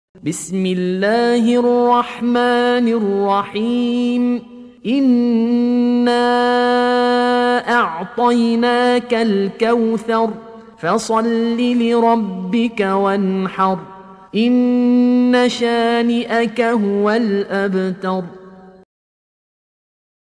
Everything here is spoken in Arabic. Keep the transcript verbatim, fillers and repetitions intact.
بسم الله الرحمن الرحيم إنا أعطيناك الكوثر فصل لربك وانحر إن شانئك هو الأبتر